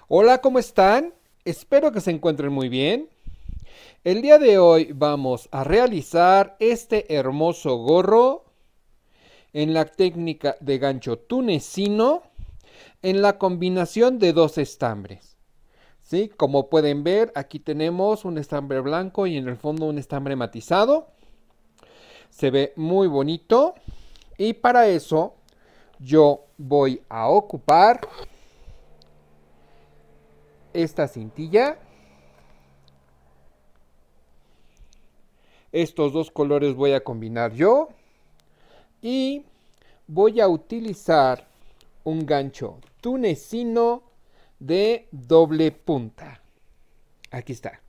Hola, ¿cómo están? Espero que se encuentren muy bien. El día de hoy vamos a realizar este hermoso gorro en la técnica de gancho tunecino en la combinación de dos estambres. ¿Sí? Como pueden ver, aquí tenemos un estambre blanco y en el fondo un estambre matizado. Se ve muy bonito y para eso yo voy a ocupar esta cintilla. Estos dos colores voy a combinar yo y voy a utilizar un gancho tunecino de doble punta. Aquí está.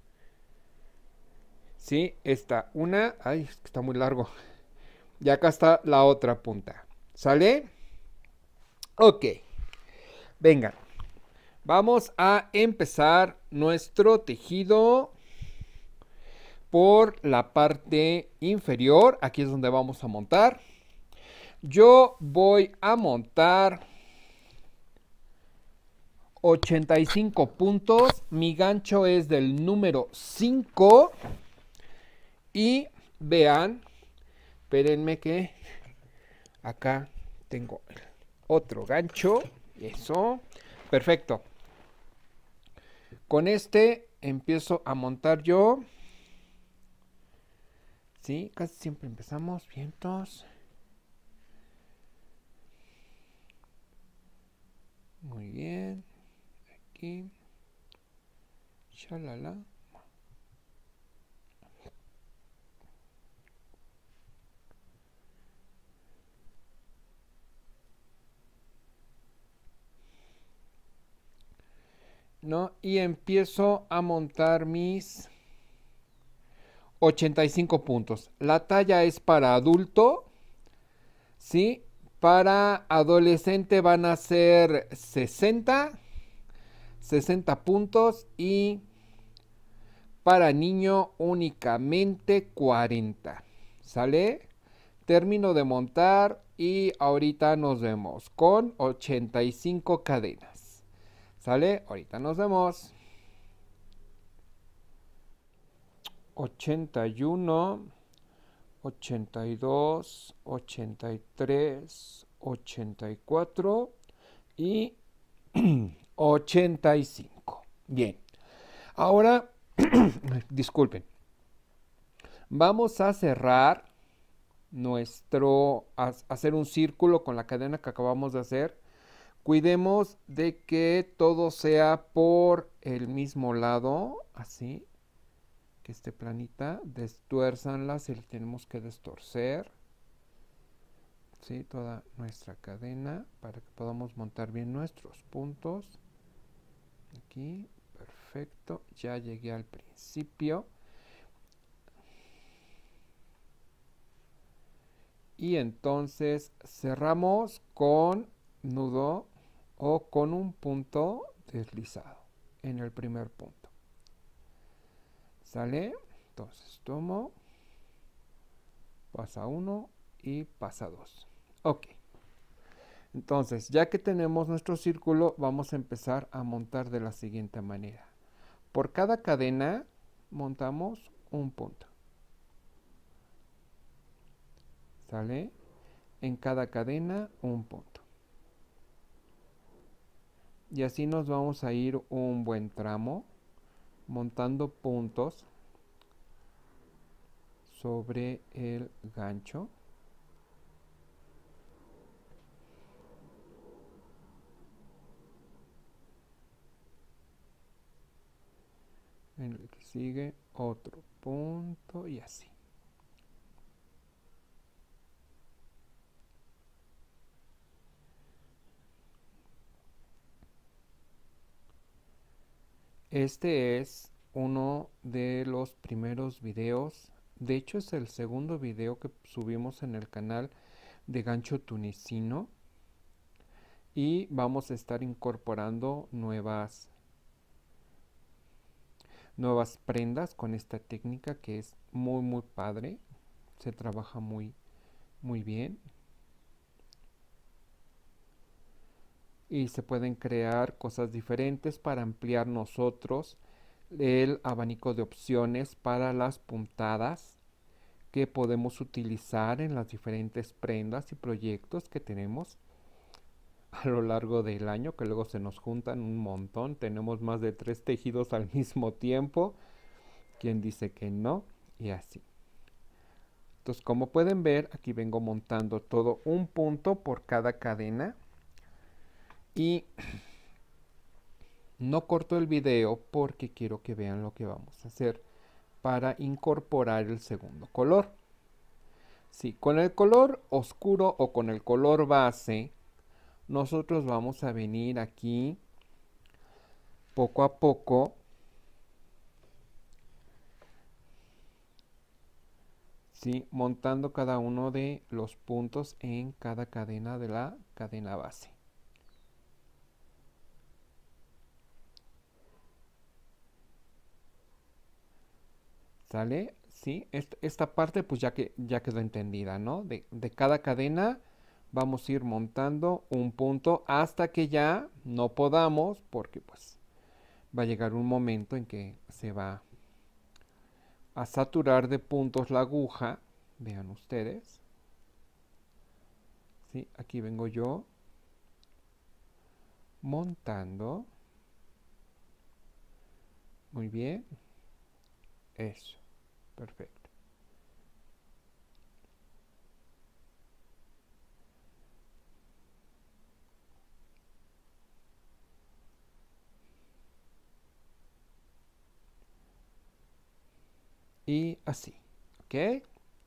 Sí, está una. Ay, es que está muy largo. Y acá está la otra punta. ¿Sale? Ok. Venga. Vamos a empezar nuestro tejido por la parte inferior. Aquí es donde vamos a montar. Yo voy a montar 85 puntos. Mi gancho es del número 5. Y vean, espérenme que acá tengo otro gancho. Eso. Perfecto. Con este empiezo a montar yo. Sí, casi siempre empezamos. Vientos. Muy bien. Aquí. Shalala. ¿No? Y empiezo a montar mis 85 puntos. La talla es para adulto, ¿sí? Para adolescente van a ser 60 puntos y para niño únicamente 40. ¿Sale? Termino de montar y ahorita nos vemos con 85 cadenas. ¿Sale? Ahorita nos vemos. 81, 82, 83, 84 y 85. Bien, ahora, disculpen, vamos a cerrar hacer un círculo con la cadena que acabamos de hacer. Cuidemos de que todo sea por el mismo lado, así, que esté planita. Destuérzanla si tenemos que destorcer. ¿Sí? Toda nuestra cadena para que podamos montar bien nuestros puntos. Aquí, perfecto. Ya llegué al principio. Y entonces cerramos con nudo o con un punto deslizado en el primer punto. ¿Sale? Entonces tomo, pasa 1 y pasa 2. Ok. Entonces, ya que tenemos nuestro círculo, vamos a empezar a montar de la siguiente manera. Por cada cadena montamos un punto. ¿Sale? En cada cadena un punto. Y así nos vamos a ir un buen tramo montando puntos sobre el gancho. En el que sigue otro punto y así. Este es uno de los primeros videos. De hecho, es el segundo video que subimos en el canal de gancho tunecino. Y vamos a estar incorporando nuevas prendas con esta técnica que es muy padre. Se trabaja muy bien. y se pueden crear cosas diferentes para ampliar nosotros el abanico de opciones para las puntadas que podemos utilizar en las diferentes prendas y proyectos que tenemos a lo largo del año, que luego se nos juntan un montón. Tenemos más de 3 tejidos al mismo tiempo. Quien dice que no, y así. Entonces, como pueden ver, aquí vengo montando todo un punto por cada cadena. Y no corto el video porque quiero que vean lo que vamos a hacer para incorporar el segundo color. Sí, con el color oscuro o con el color base, nosotros vamos a venir aquí poco a poco, ¿sí? Montando cada uno de los puntos en cada cadena de la cadena base. ¿Sale? Sí, esta parte pues ya quedó entendida, ¿no? De cada cadena vamos a ir montando un punto hasta que ya no podamos, porque pues va a llegar un momento en que se va a saturar de puntos la aguja. Vean ustedes. ¿Sí? Aquí vengo yo montando. Muy bien. Eso. Perfecto. Y así. ¿Ok?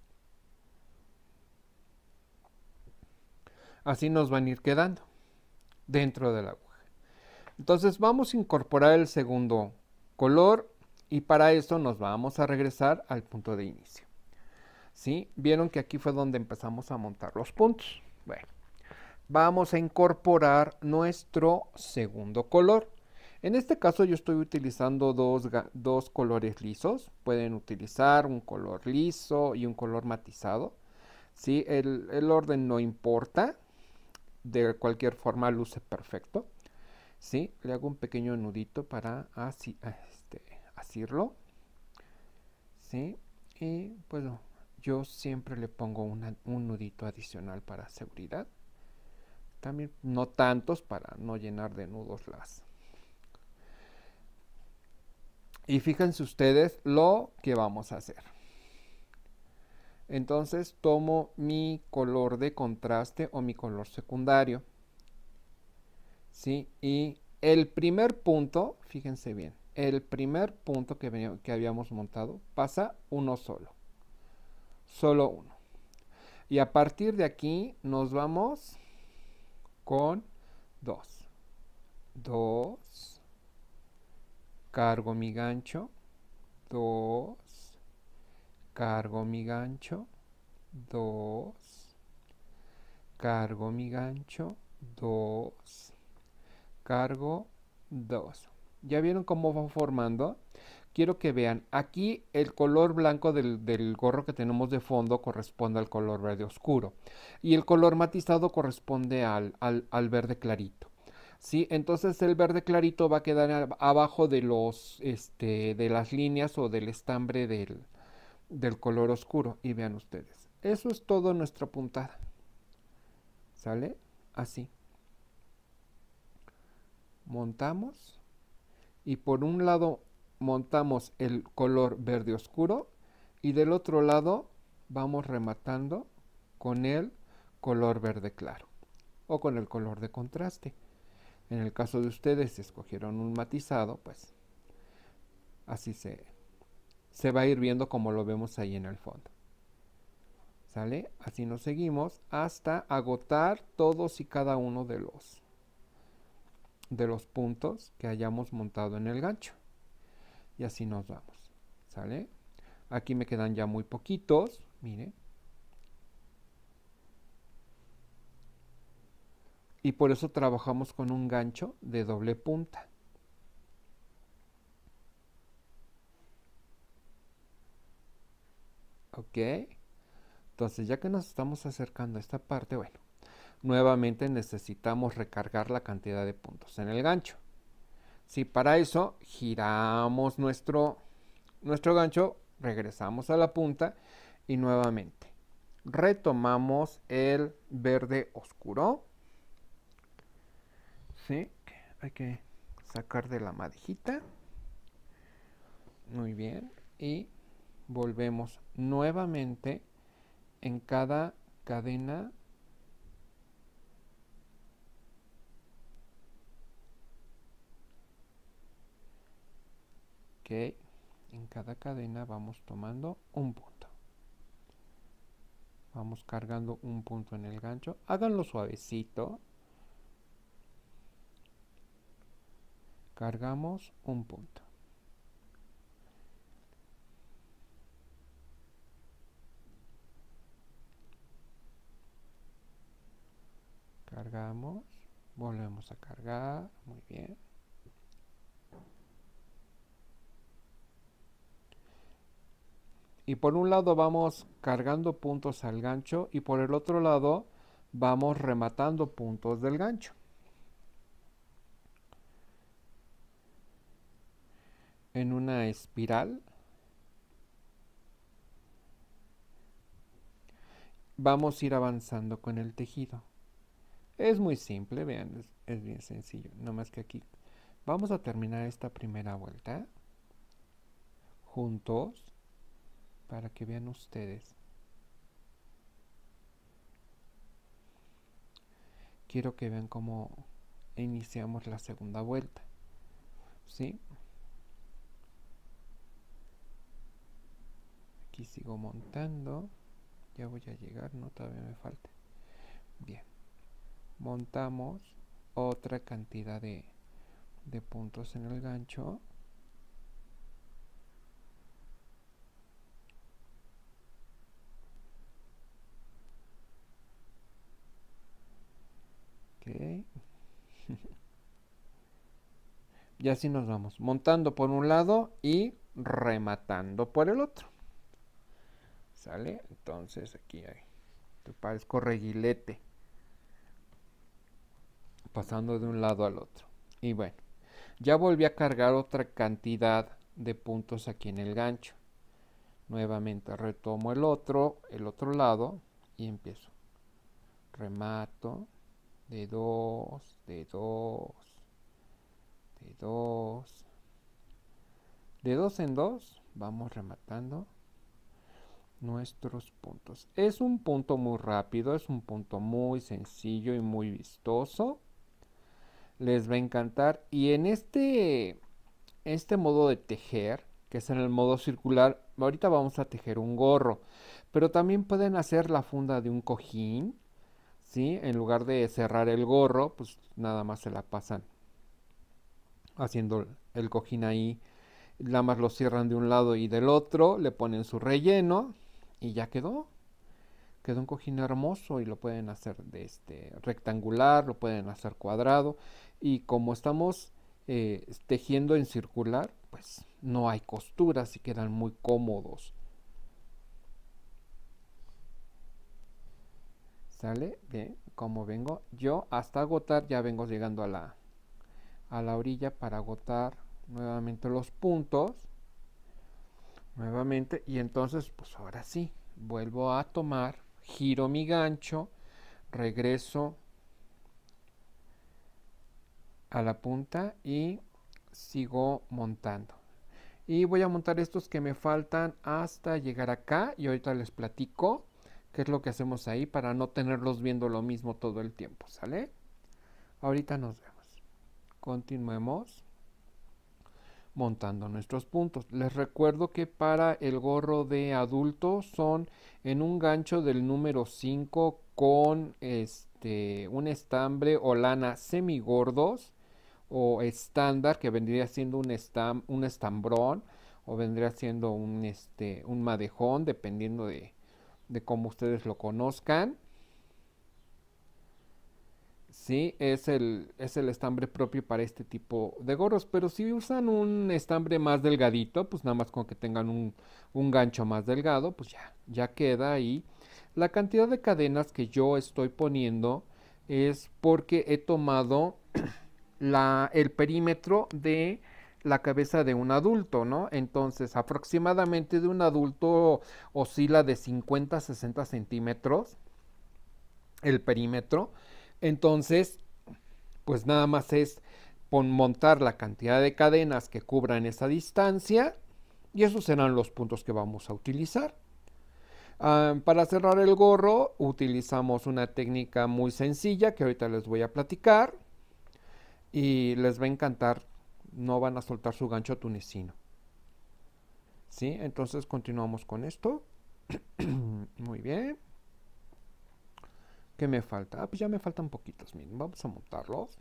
Así nos van a ir quedando dentro de la aguja. Entonces vamos a incorporar el segundo color y para eso nos vamos a regresar al punto de inicio. ¿Sí? Vieron que aquí fue donde empezamos a montar los puntos. Bueno, vamos a incorporar nuestro segundo color. En este caso yo estoy utilizando dos colores lisos. Pueden utilizar un color liso y un color matizado. ¿Sí? El orden no importa. De cualquier forma luce perfecto. ¿Sí? Le hago un pequeño nudito para asirlo. ¿Sí? Y bueno, yo siempre le pongo un nudito adicional para seguridad. También no tantos para no llenar de nudos las. Y fíjense ustedes lo que vamos a hacer. Entonces tomo mi color de contraste o mi color secundario. ¿Sí? Y el primer punto, fíjense bien, el primer punto que habíamos montado pasa uno solo. Solo uno. Y a partir de aquí nos vamos con 2. 2. Cargo mi gancho. 2. Cargo mi gancho. 2. Cargo mi gancho. 2. Cargo 2. ¿Ya vieron cómo va formando? Quiero que vean, aquí el color blanco del gorro que tenemos de fondo corresponde al color verde oscuro y el color matizado corresponde al verde clarito. ¿Sí? Entonces el verde clarito va a quedar abajo de de las líneas o del estambre del color oscuro. Y vean ustedes, eso es todo nuestra puntada. ¿Sale? Así. Montamos y por un lado montamos el color verde oscuro y del otro lado vamos rematando con el color verde claro o con el color de contraste. En el caso de ustedes, si escogieron un matizado, pues así se va a ir viendo como lo vemos ahí en el fondo. ¿Sale? Así nos seguimos hasta agotar todos y cada uno de los puntos que hayamos montado en el gancho. Y así nos vamos. ¿Sale? Aquí me quedan ya muy poquitos. Miren. Y por eso trabajamos con un gancho de doble punta. Ok. Entonces ya que nos estamos acercando a esta parte, bueno, nuevamente necesitamos recargar la cantidad de puntos en el gancho. Si para eso giramos nuestro gancho, regresamos a la punta y nuevamente retomamos el verde oscuro. ¿Sí? Hay que sacar de la madejita. Muy bien. Y volvemos nuevamente en cada cadena. Ok. En cada cadena vamos tomando un punto. Vamos cargando un punto en el gancho. Háganlo suavecito. Cargamos un punto. Cargamos. Volvemos a cargar. Muy bien. Y por un lado vamos cargando puntos al gancho y por el otro lado vamos rematando puntos del gancho. En una espiral vamos a ir avanzando con el tejido. Es muy simple, vean, es bien sencillo. No más que aquí vamos a terminar esta primera vuelta juntos para que vean ustedes. Quiero que vean cómo iniciamos la segunda vuelta. ¿Sí? Aquí sigo montando. Ya voy a llegar, no, todavía me falta. Bien. Montamos otra cantidad de puntos en el gancho. Ok. Y así nos vamos, montando por un lado y rematando por el otro. ¿Sale? Entonces aquí hay, te parezco reguilete, pasando de un lado al otro. Y bueno, ya volví a cargar otra cantidad de puntos aquí en el gancho. Nuevamente retomo el otro lado y empiezo. Remato de 2, de 2, de 2. De 2 en 2 vamos rematando nuestros puntos. Es un punto muy rápido, es un punto muy sencillo y muy vistoso. Les va a encantar. Y en este modo de tejer, que es en el modo circular, ahorita vamos a tejer un gorro, pero también pueden hacer la funda de un cojín, ¿sí? En lugar de cerrar el gorro, pues nada más se la pasan haciendo el cojín ahí, nada más lo cierran de un lado y del otro, le ponen su relleno y ya quedó. Quedó un cojín hermoso y lo pueden hacer de rectangular, lo pueden hacer cuadrado. Y como estamos tejiendo en circular, pues no hay costuras y quedan muy cómodos. ¿Sale? Bien, como vengo yo hasta agotar, ya vengo llegando a la orilla para agotar nuevamente los puntos. Nuevamente, y entonces, pues ahora sí, vuelvo a tomar, giro mi gancho, regreso a la punta y sigo montando. Y voy a montar estos que me faltan hasta llegar acá y ahorita les platico qué es lo que hacemos ahí para no tenerlos viendo lo mismo todo el tiempo, ¿sale? Ahorita nos vemos. Continuemos montando nuestros puntos. Les recuerdo que para el gorro de adulto son en un gancho del número 5 con un estambre o lana semigordos o estándar, que vendría siendo un estambrón o vendría siendo un madejón, dependiendo de cómo ustedes lo conozcan. Sí, es el estambre propio para este tipo de gorros, pero si usan un estambre más delgadito, pues nada más con que tengan un gancho más delgado, pues ya queda ahí. La cantidad de cadenas que yo estoy poniendo es porque he tomado el perímetro de la cabeza de un adulto, ¿no? Entonces, aproximadamente de un adulto oscila de 50 a 60 centímetros el perímetro. Entonces, pues nada más es montar la cantidad de cadenas que cubran esa distancia y esos serán los puntos que vamos a utilizar. Para cerrar el gorro utilizamos una técnica muy sencilla que ahorita les voy a platicar y les va a encantar, no van a soltar su gancho tunecino. ¿Sí? Entonces continuamos con esto. Muy bien. ¿Qué me falta? Pues ya me faltan poquitos, miren, vamos a montarlos.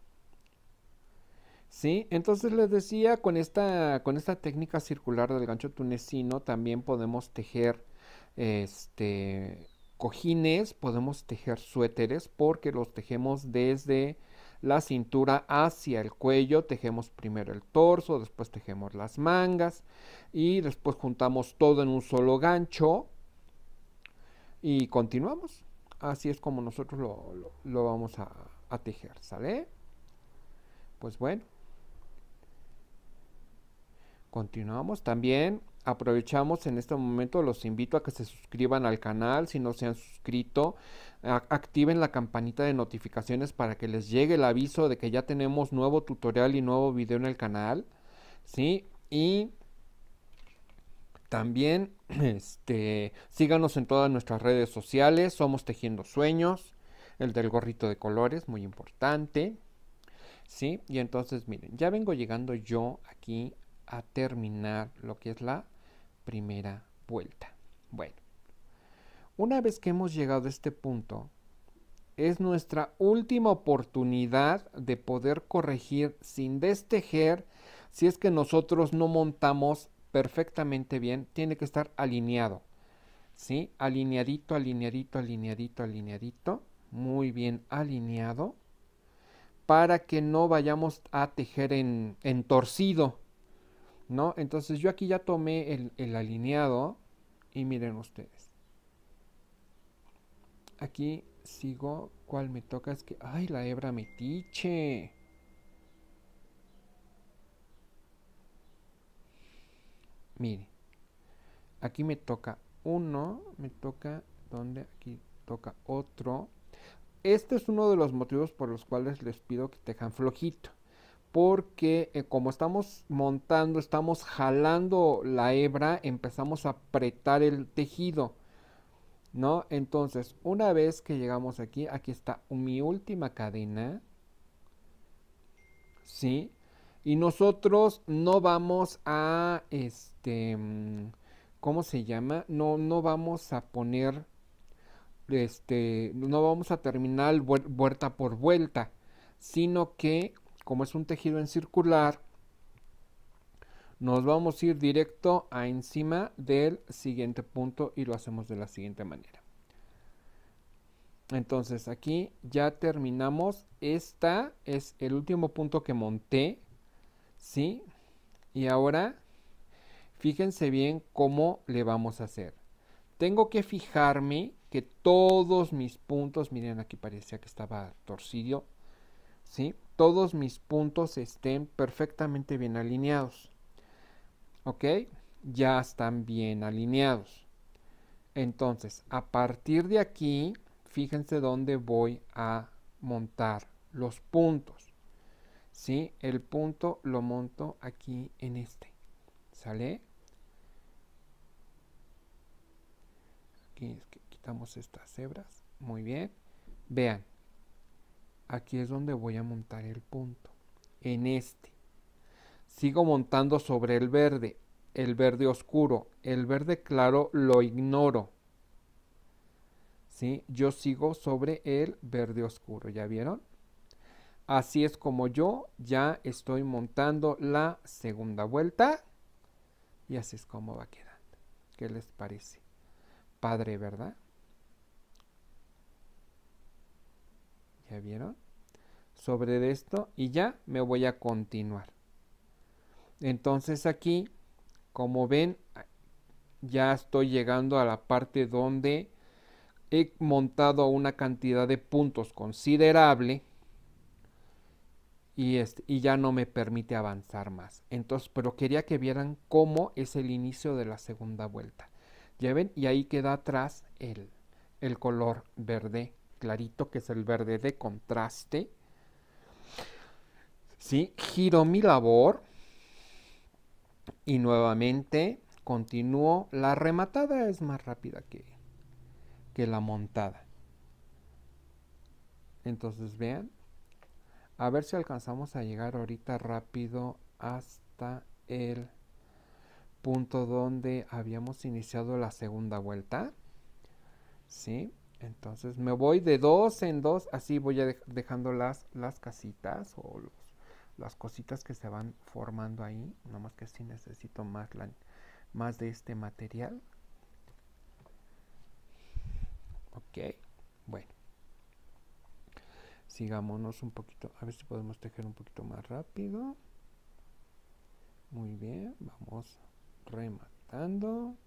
Sí, entonces les decía, con esta técnica circular del gancho tunecino también podemos tejer este cojines, podemos tejer suéteres porque los tejemos desde la cintura hacia el cuello, tejemos primero el torso, después tejemos las mangas y después juntamos todo en un solo gancho y continuamos. Así es como nosotros lo vamos a tejer, ¿sale? Pues bueno. Continuamos también. Aprovechamos en este momento, los invito a que se suscriban al canal si no se han suscrito. Activen la campanita de notificaciones para que les llegue el aviso de que ya tenemos nuevo tutorial y nuevo video en el canal. ¿Sí? Y también síganos en todas nuestras redes sociales. Somos Tejiendo Sueños. El del gorrito de colores, muy importante. ¿Sí? Y entonces miren, ya vengo llegando yo aquí a terminar lo que es la primera vuelta. Bueno, una vez que hemos llegado a este punto, es nuestra última oportunidad de poder corregir sin destejer. Si es que nosotros no montamos perfectamente bien, tiene que estar alineado, ¿sí? Alineadito, alineadito, alineadito, alineadito, muy bien alineado, para que no vayamos a tejer en torcido, ¿no? Entonces yo aquí ya tomé el alineado y miren ustedes. Aquí sigo, ¿cuál me toca? Es que, ay, la hebra metiche. Mire, aquí me toca uno, me toca, ¿dónde? Aquí toca otro. Este es uno de los motivos por los cuales les pido que tejan flojito. Porque como estamos montando, estamos jalando la hebra, empezamos a apretar el tejido, ¿no? Entonces, una vez que llegamos aquí, aquí está mi última cadena, ¿sí? Y nosotros no vamos a, ¿cómo se llama? No vamos a poner, no vamos a terminar vuelta por vuelta, sino que, como es un tejido en circular, nos vamos a ir directo a encima del siguiente punto y lo hacemos de la siguiente manera. Entonces aquí ya terminamos. Esta es el último punto que monté, ¿sí? Y ahora fíjense bien cómo le vamos a hacer. Tengo que fijarme que todos mis puntos, miren, aquí parecía que estaba torcido, ¿sí? Todos mis puntos estén perfectamente bien alineados. ¿Ok? Ya están bien alineados. Entonces, a partir de aquí, fíjense dónde voy a montar los puntos. ¿Sí? El punto lo monto aquí en este. ¿Sale? Aquí es que quitamos estas hebras. Muy bien. Vean. Aquí es donde voy a montar el punto. En este. Sigo montando sobre el verde oscuro. El verde claro lo ignoro. ¿Sí? Yo sigo sobre el verde oscuro. ¿Ya vieron? Así es como yo ya estoy montando la segunda vuelta. Y así es como va quedando. ¿Qué les parece? Padre, ¿verdad? ¿Ya vieron? Sobre esto y ya me voy a continuar. Entonces aquí, como ven, ya estoy llegando a la parte donde he montado una cantidad de puntos considerable y ya no me permite avanzar más. Entonces, pero quería que vieran cómo es el inicio de la segunda vuelta. Ya ven, y ahí queda atrás el color verde clarito, que es el verde de contraste. ¿Sí? Giro mi labor y nuevamente continúo. La rematada es más rápida que la montada. Entonces vean, a ver si alcanzamos a llegar ahorita rápido hasta el punto donde habíamos iniciado la segunda vuelta. ¿Sí? Entonces me voy de 2 en 2, así voy a dejando las casitas o las cositas que se van formando ahí. Nada más que sí necesito más de este material. Ok, bueno. Sigámonos un poquito, a ver si podemos tejer un poquito más rápido. Muy bien, vamos rematando.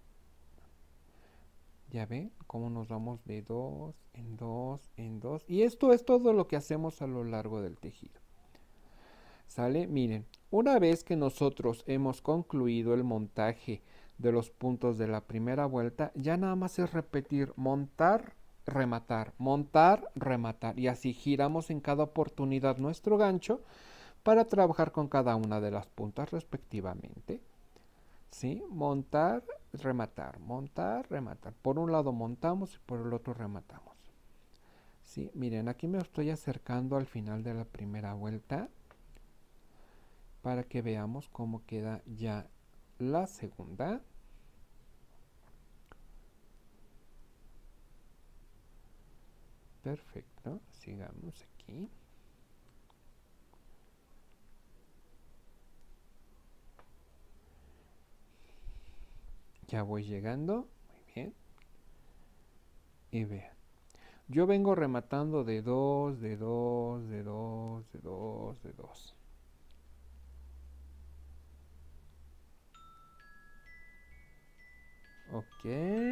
Ya ven cómo nos vamos de 2 en 2 en 2. Y esto es todo lo que hacemos a lo largo del tejido. ¿Sale? Miren, una vez que nosotros hemos concluido el montaje de los puntos de la primera vuelta, ya nada más es repetir montar, rematar, montar, rematar. Y así giramos en cada oportunidad nuestro gancho para trabajar con cada una de las puntas respectivamente. ¿Sí? Montar, rematar, montar, rematar. Por un lado montamos y por el otro rematamos. ¿Sí? Miren, aquí me estoy acercando al final de la primera vuelta para que veamos cómo queda ya la segunda. Perfecto, sigamos aquí. Ya voy llegando, muy bien. Y vean, yo vengo rematando de 2, de 2, de 2, de 2, de 2. Ok.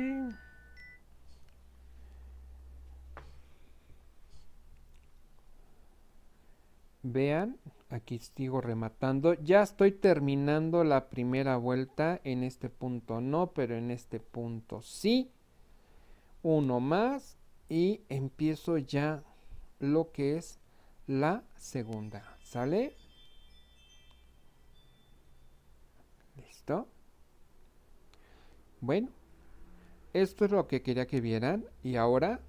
Vean, aquí sigo rematando. Ya estoy terminando la primera vuelta. En este punto no, pero en este punto sí. Uno más y empiezo ya lo que es la segunda. ¿Sale? ¿Listo? Bueno, esto es lo que quería que vieran. Y ahora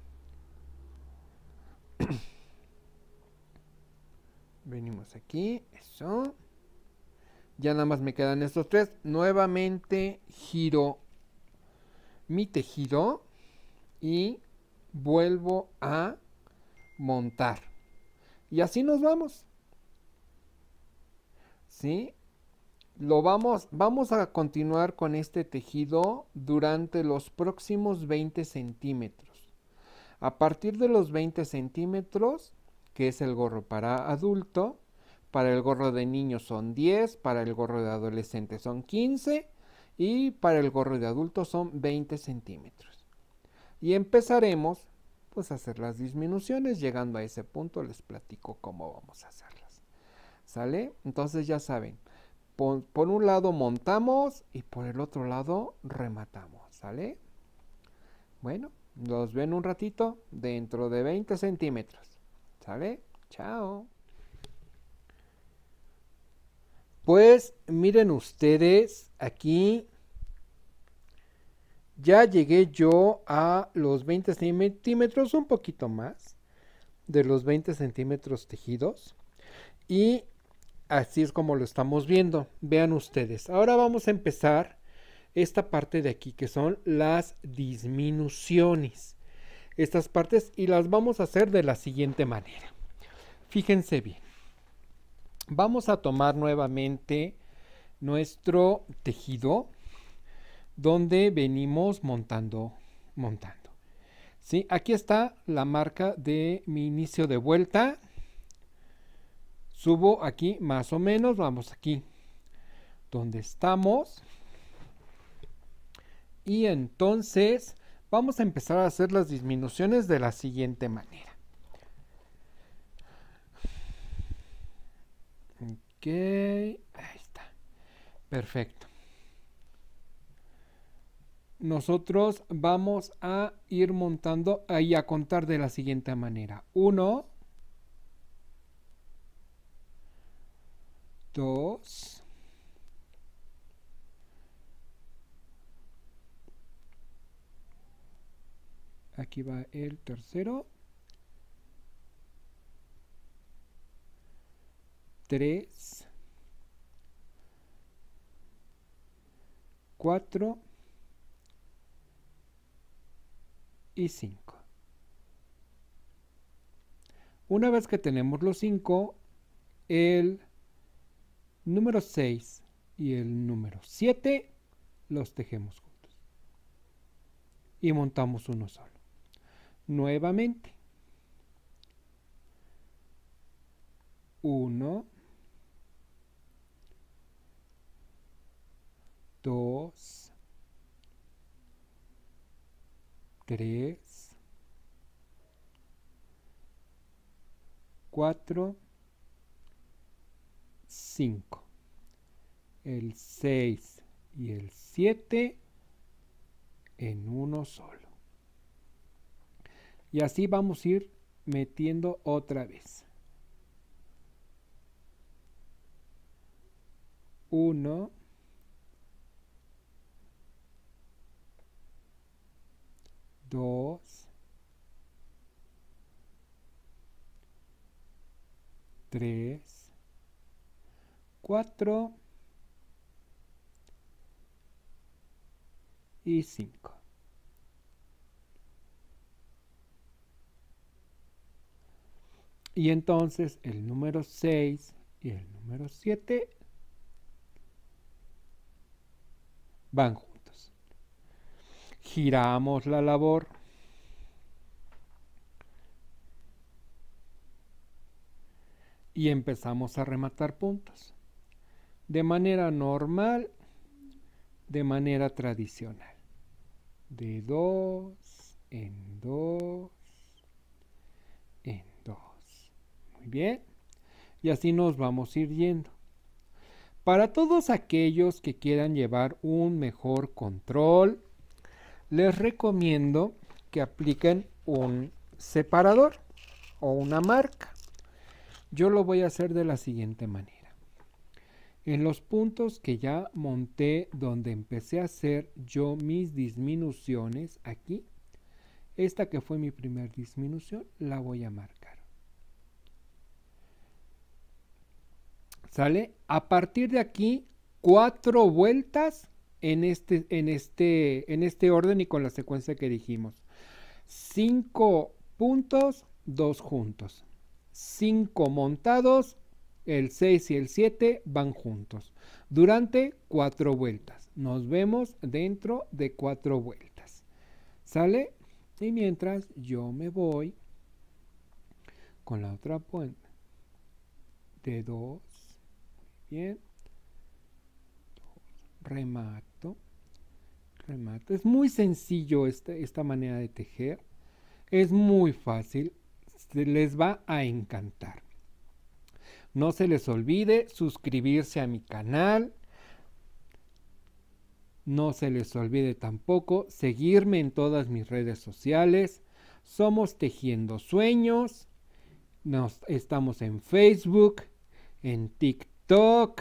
venimos aquí. Eso. Ya nada más me quedan estos tres. Nuevamente giro mi tejido y vuelvo a montar. Y así nos vamos. ¿Sí? Vamos a continuar con este tejido durante los próximos 20 centímetros. A partir de los 20 centímetros, que es el gorro para adulto, para el gorro de niño son 10, para el gorro de adolescente son 15 y para el gorro de adulto son 20 centímetros. Y empezaremos pues a hacer las disminuciones. Llegando a ese punto les platico cómo vamos a hacerlas. ¿Sale? Entonces ya saben, por un lado montamos y por el otro lado rematamos. ¿Sale? Bueno, los ven un ratito dentro de 20 centímetros. ¿Sale? Chao. Pues miren ustedes, aquí ya llegué yo a los 20 centímetros, un poquito más de los 20 centímetros tejidos. Y así es como lo estamos viendo. Vean ustedes. Ahora vamos a empezar esta parte de aquí, que son las disminuciones. Estas partes, y las vamos a hacer de la siguiente manera. Fíjense bien. Vamos a tomar nuevamente nuestro tejido donde venimos montando. ¿Sí? Aquí está la marca de mi inicio de vuelta. Subo aquí más o menos, vamos aquí donde estamos. Y entonces vamos a empezar a hacer las disminuciones de la siguiente manera. Ok, ahí está. Perfecto. Nosotros vamos a ir montando y a contar de la siguiente manera. 1, 2, aquí va el tercero, 3, 4 y 5. Una vez que tenemos los 5, el número 6 y el número 7 los tejemos juntos y montamos uno solo. Nuevamente, 1, 2, 3, 4, 5. El 6 y el 7 en uno solo. Y así vamos a ir metiendo otra vez. 1, 2, 3, 4 y 5. Y entonces el número 6 y el número 7 van juntos. Giramos la labor. Y empezamos a rematar puntos. De manera normal, de manera tradicional. De 2 en 2 en 2. Muy bien. Y así nos vamos a ir yendo. Para todos aquellos que quieran llevar un mejor control, les recomiendo que apliquen un separador o una marca. Yo lo voy a hacer de la siguiente manera. En los puntos que ya monté donde empecé a hacer yo mis disminuciones, aquí, esta que fue mi primer disminución, la voy a marcar. ¿Sale? A partir de aquí, 4 vueltas en este orden y con la secuencia que dijimos. 5 puntos, 2 juntos. 5 montados, el 6 y el 7 van juntos. Durante 4 vueltas. Nos vemos dentro de 4 vueltas. ¿Sale? Y mientras yo me voy con la otra puerta de 2. Bien. Remato. Es muy sencillo esta manera de tejer. Es muy fácil. Les va a encantar. No se les olvide suscribirse a mi canal. No se les olvide tampoco seguirme en todas mis redes sociales. Somos Tejiendo Sueños. Estamos en Facebook, en TikTok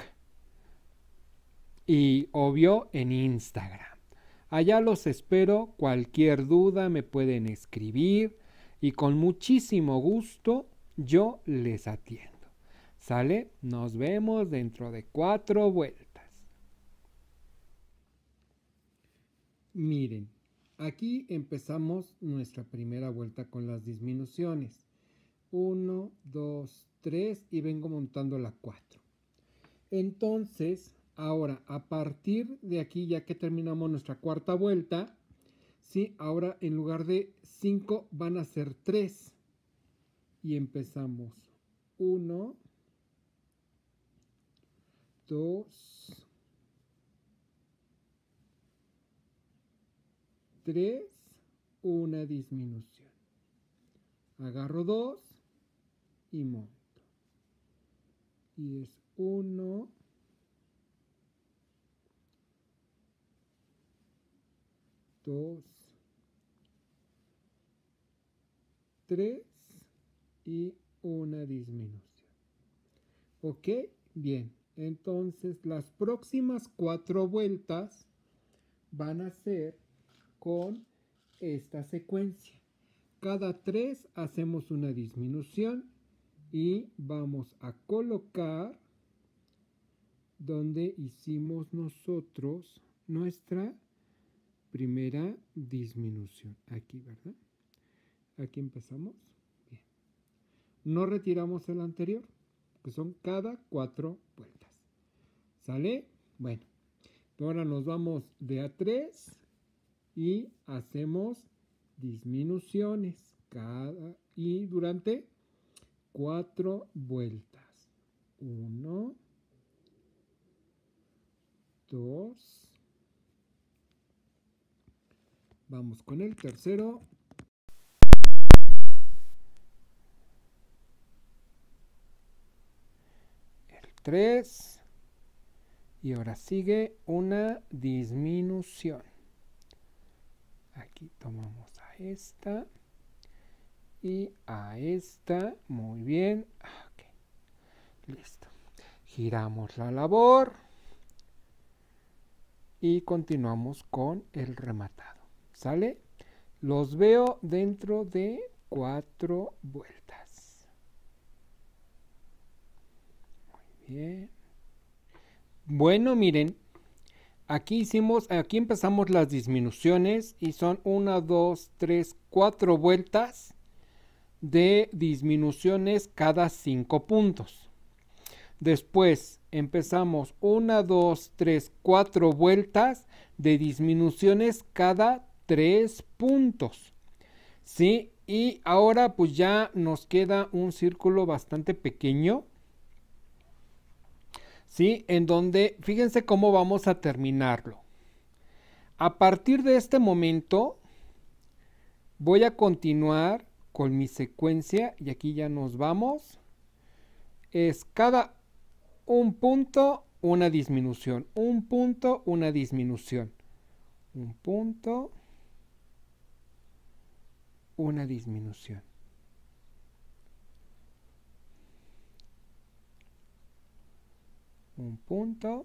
y obvio en Instagram. Allá los espero. Cualquier duda me pueden escribir y con muchísimo gusto yo les atiendo. ¿Sale? Nos vemos dentro de 4 vueltas. Miren, aquí empezamos nuestra primera vuelta con las disminuciones. 1, 2, 3 y vengo montando la 4. Entonces, ahora a partir de aquí, ya que terminamos nuestra cuarta vuelta, ¿sí? Ahora en lugar de 5 van a ser 3. Y empezamos 1, 2, 3 una disminución. Agarro 2 y monto. Y es 1, 2, 3 y una disminución. ¿Ok? Bien. Entonces las próximas 4 vueltas van a ser con esta secuencia. Cada 3 hacemos una disminución y vamos a colocar donde hicimos nosotros nuestra primera disminución. Aquí, ¿verdad? Aquí empezamos. Bien. No retiramos el anterior, que son cada 4 vueltas. ¿Sale? Bueno, ahora nos vamos de a 3 y hacemos disminuciones y durante 4 vueltas. 1, 2. Vamos con el tercero. El 3. Y ahora sigue una disminución. Aquí tomamos a esta y a esta. Muy bien. Okay. Listo. Giramos la labor y continuamos con el rematado. ¿Sale? Los veo dentro de 4 vueltas. Muy bien. Bueno, miren. Aquí empezamos las disminuciones y son 1, 2, 3, 4 vueltas de disminuciones cada 5 puntos. Después empezamos 1, 2, 3, 4 vueltas de disminuciones cada 3 puntos. ¿Sí? Y ahora pues ya nos queda un círculo bastante pequeño. ¿Sí? En donde, fíjense cómo vamos a terminarlo. A partir de este momento, voy a continuar con mi secuencia y aquí ya nos vamos. Es cada un punto, una disminución. Un punto, una disminución. Un punto, una disminución. Un punto,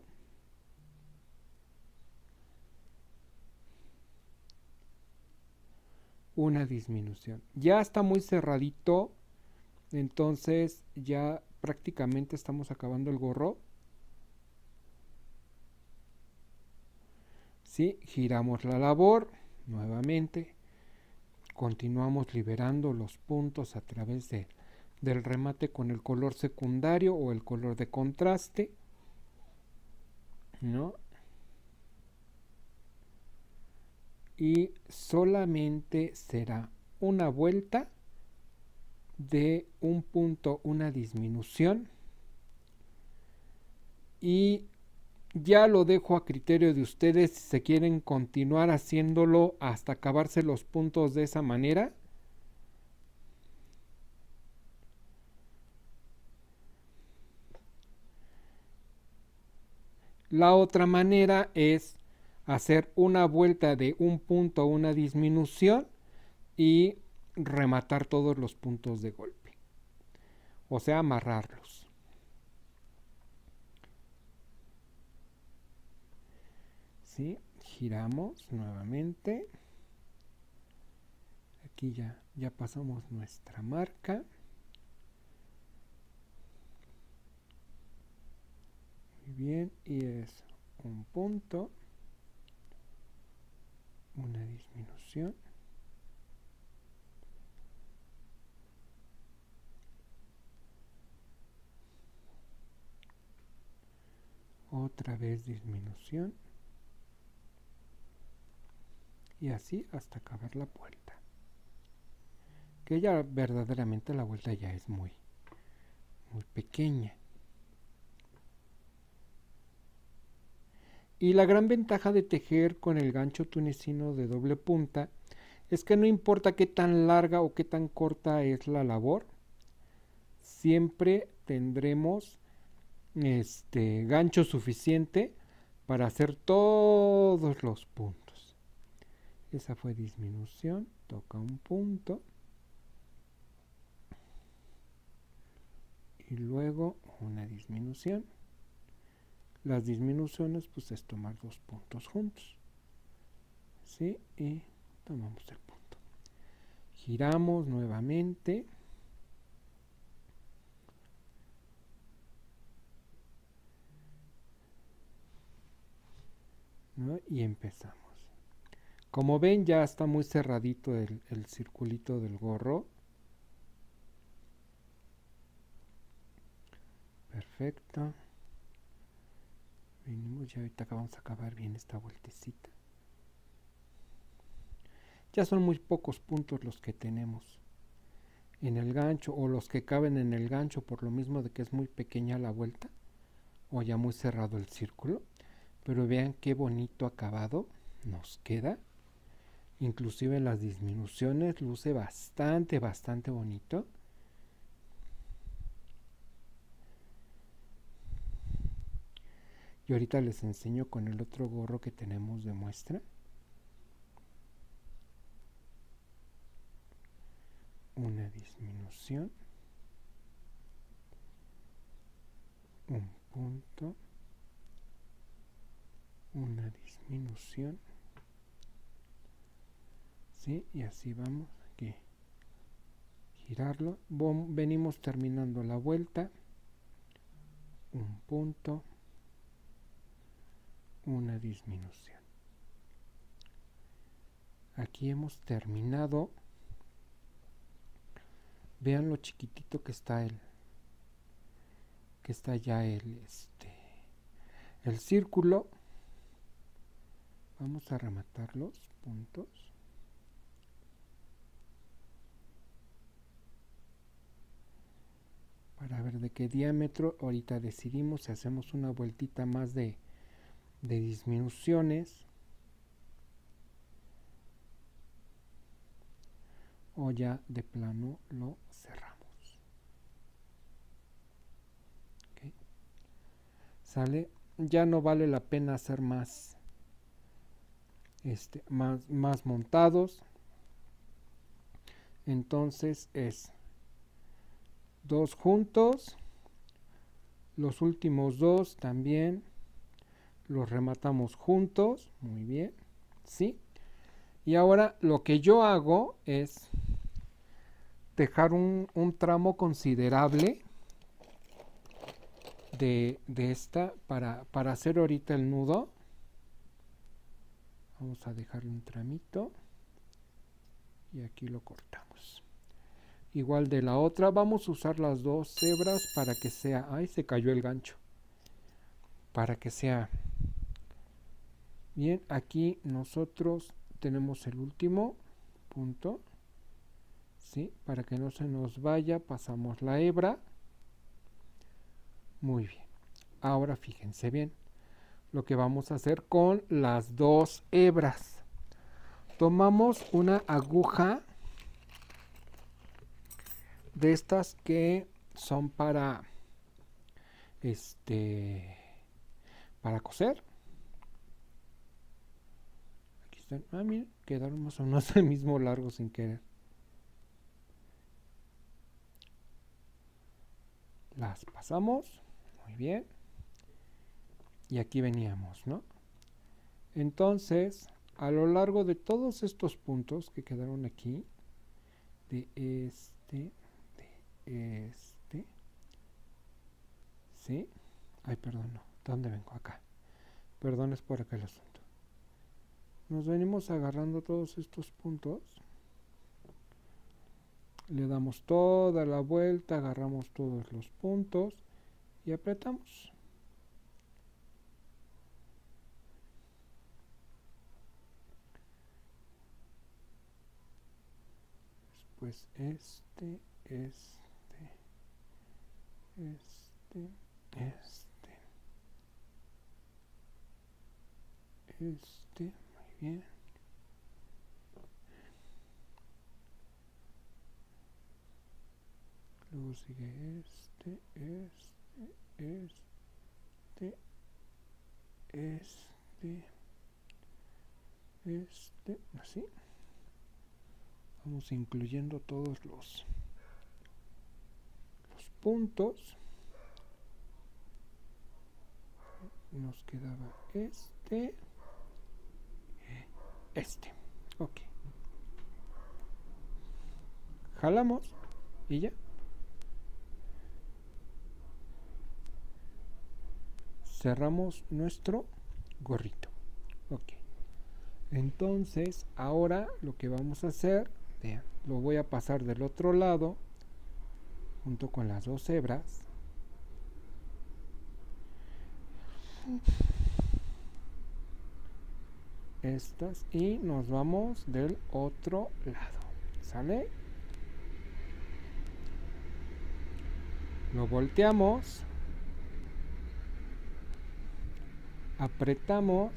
una disminución. Ya está muy cerradito, entonces ya prácticamente estamos acabando el gorro. ¿Sí? Giramos la labor nuevamente, continuamos liberando los puntos a través del remate con el color secundario o el color de contraste, ¿no? Y solamente será una vuelta de un punto, una disminución, y ya lo dejo a criterio de ustedes si se quieren continuar haciéndolo hasta acabarse los puntos de esa manera. La otra manera es hacer una vuelta de un punto, una disminución y rematar todos los puntos de golpe. O sea, amarrarlos. ¿Sí? Giramos nuevamente. Aquí ya pasamos nuestra marca. Muy bien, y es un punto, una disminución, otra vez disminución, y así hasta acabar la vuelta, que ya verdaderamente la vuelta ya es muy pequeña. Y la gran ventaja de tejer con el gancho tunecino de doble punta es que no importa qué tan larga o qué tan corta es la labor, siempre tendremos gancho suficiente para hacer todos los puntos. Esa fue disminución, toca un punto y luego una disminución. Las disminuciones pues es tomar dos puntos juntos, ¿sí? Y tomamos el punto, giramos nuevamente, ¿no? Y empezamos. Como ven, ya está muy cerradito el circulito del gorro. Perfecto. Venimos, ya ahorita vamos a acabar bien esta vueltecita. Ya son muy pocos puntos los que tenemos en el gancho, o los que caben en el gancho, por lo mismo de que es muy pequeña la vuelta, o ya muy cerrado el círculo. Pero vean qué bonito acabado nos queda. Inclusive en las disminuciones luce bastante bonito. Y ahorita les enseño con el otro gorro que tenemos de muestra. Una disminución, un punto, una disminución, ¿sí? Y así vamos aquí, girarlo, venimos terminando la vuelta, un punto, una disminución. Aquí hemos terminado. Vean lo chiquitito que está ya el círculo. Vamos a rematar los puntos. Para ver de qué diámetro. Ahorita decidimos si hacemos una vueltita más de disminuciones, o ya de plano lo cerramos. ¿Okay? Sale, ya no vale la pena hacer más más montados. Entonces es dos juntos, los últimos dos también los rematamos juntos, muy bien, ¿sí? Y ahora lo que yo hago es dejar un tramo considerable de esta para hacer ahorita el nudo. Vamos a dejarle un tramito y aquí lo cortamos. Igual de la otra, vamos a usar las dos hebras para que sea, ay, se cayó el gancho, para que sea bien. Aquí nosotros tenemos el último punto, ¿sí? Para que no se nos vaya, pasamos la hebra. Muy bien. Ahora fíjense bien lo que vamos a hacer con las dos hebras. Tomamos una aguja de estas que son para para coser. Aquí están. Ah, miren, quedaron más o menos el mismo largo sin querer. Las pasamos. Muy bien. Y aquí veníamos, ¿no? Entonces, a lo largo de todos estos puntos que quedaron aquí, de ¿sí? Ay, perdón, no. ¿Dónde vengo? Acá. Perdón, es por acá el asunto. Nos venimos agarrando todos estos puntos. Le damos toda la vuelta, agarramos todos los puntos y apretamos. Después este, muy bien. Luego sigue así. Vamos incluyendo todos los puntos. Nos quedaba ok, jalamos y ya cerramos nuestro gorrito. Ok, entonces ahora lo que vamos a hacer, vean, lo voy a pasar del otro lado junto con las dos hebras. Estas, y nos vamos del otro lado, ¿sale? Lo volteamos, apretamos,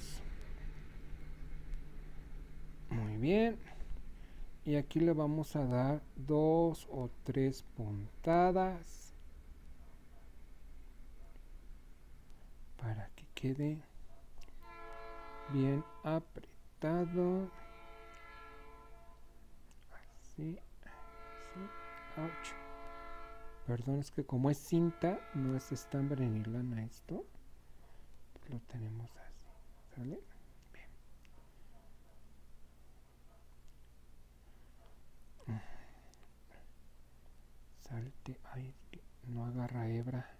muy bien, y aquí le vamos a dar 2 o 3 puntadas para que quede bien apretado, así, ouch. Perdón, es que como es cinta, no es estambre ni lana esto, lo tenemos así, ¿sale? Bien. Salte, ay, no agarra hebra.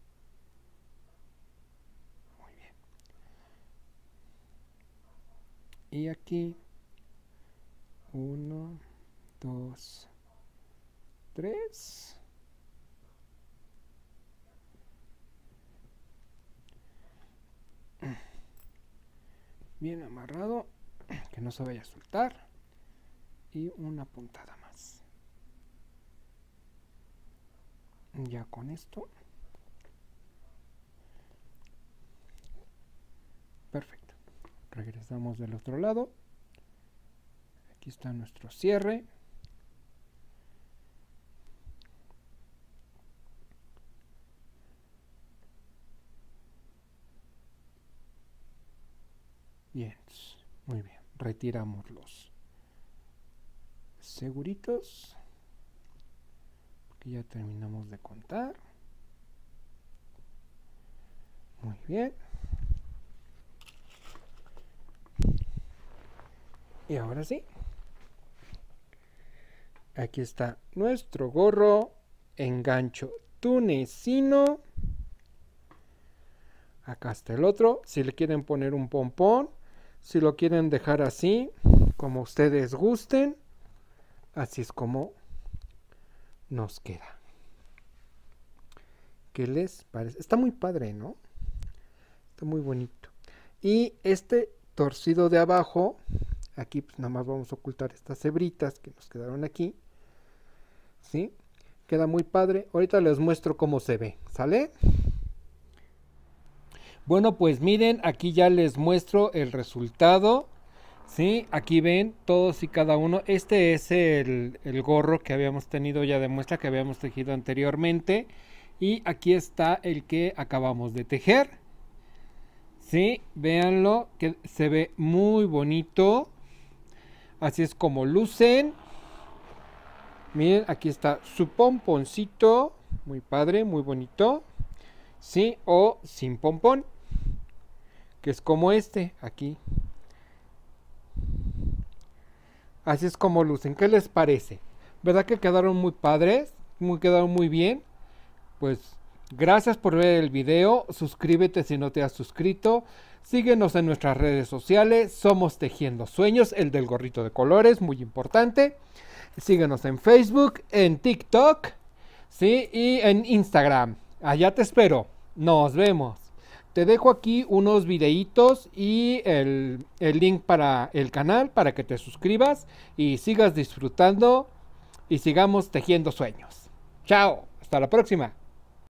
Y aquí 1, 2, 3. Bien amarrado, que no se vaya a soltar. Y una puntada más. Ya con esto. Perfecto. Regresamos del otro lado. Aquí está nuestro cierre. Bien, muy bien. Retiramos los seguritos, porque ya terminamos de contar. Muy bien. Y ahora sí, aquí está nuestro gorro en gancho tunecino. Acá está el otro. Si le quieren poner un pompón, si lo quieren dejar así, como ustedes gusten, así es como nos queda. ¿Qué les parece? Está muy padre, ¿no? Está muy bonito. Y este torcido de abajo, aquí pues nada más vamos a ocultar estas hebritas que nos quedaron aquí, ¿sí? Queda muy padre. Ahorita les muestro cómo se ve, ¿sale? Bueno, pues miren, aquí ya les muestro el resultado, ¿sí? Aquí ven todos y cada uno. Este es el gorro que habíamos tenido ya de muestra, que habíamos tejido anteriormente. Y aquí está el que acabamos de tejer, ¿sí? Véanlo, que se ve muy bonito. Así es como lucen. Miren, aquí está su pomponcito, muy padre, muy bonito, ¿sí? O sin pompón, que es como este, aquí. Así es como lucen. ¿Qué les parece? ¿Verdad que quedaron muy padres? Quedaron muy bien. Pues gracias por ver el video. Suscríbete si no te has suscrito. Síguenos en nuestras redes sociales. Somos Tejiendo Sueños, el del gorrito de colores, muy importante. Síguenos en Facebook, en TikTok, ¿sí? Y en Instagram. Allá te espero. Nos vemos. Te dejo aquí unos videitos y el link para el canal para que te suscribas y sigas disfrutando y sigamos tejiendo sueños. Chao, hasta la próxima.